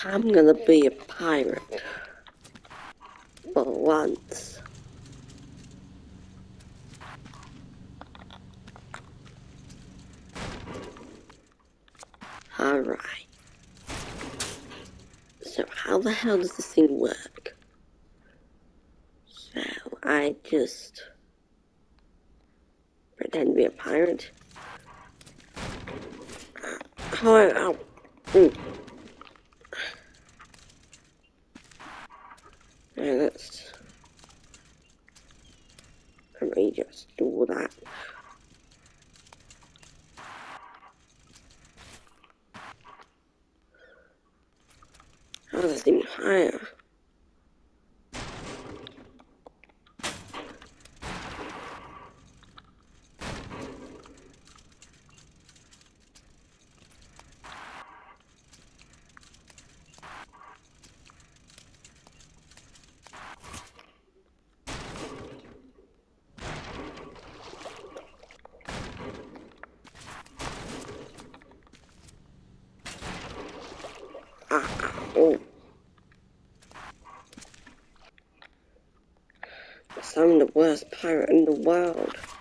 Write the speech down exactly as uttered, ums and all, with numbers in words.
I'm gonna be a pirate. For once. Alright. So how the hell does this thing work? So I just pretend to be a pirate. Oh, oh, mm. Yeah, let's let me just do that. How does this thing higher? Ah, oh. So I'm the worst pirate in the world.